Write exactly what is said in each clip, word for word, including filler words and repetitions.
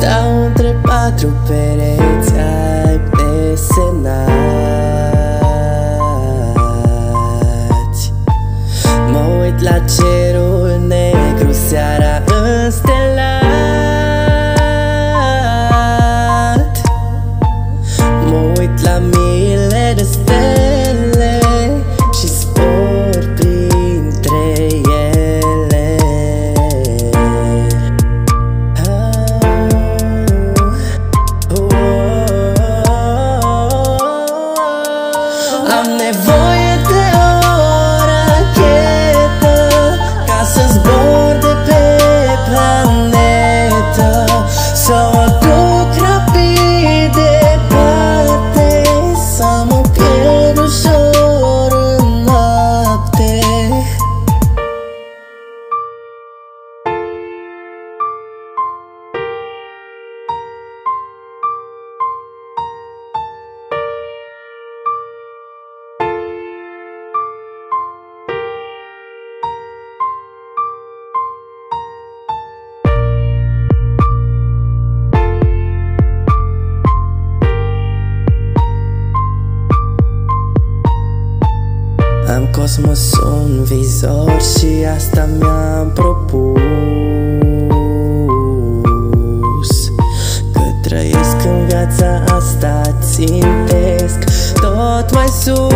Stau între patru pereți ai desenați. Mă uit la cerul negru seara înstelat. Mă uit la miile de stele și zbor printre ele. Am nevoie de o rachetă ca să zbor de pe planetă, să mă duc rapid departe, să mă pierd ușor în noapte. Am cosmos un vizor și asta mi-am propus, că trăiesc în viața asta, țintesc tot mai sus.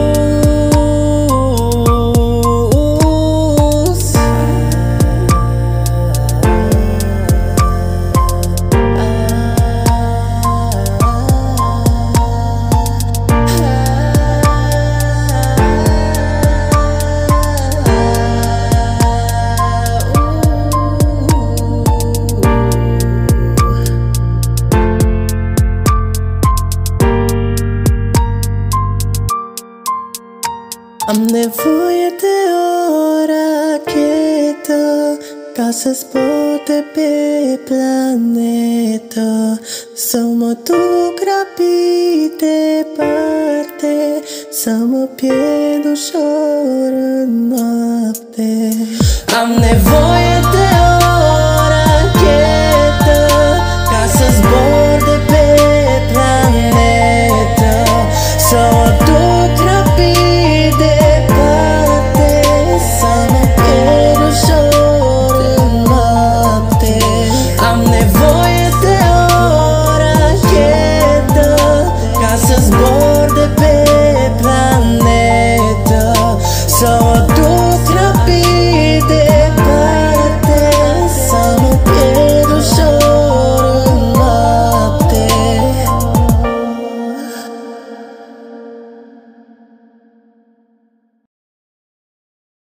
Am nevoie de o rachetă ca să zbor de pe planetă, să mă duc rapid departe, să mă pierd ușor în noapte. Am nevoie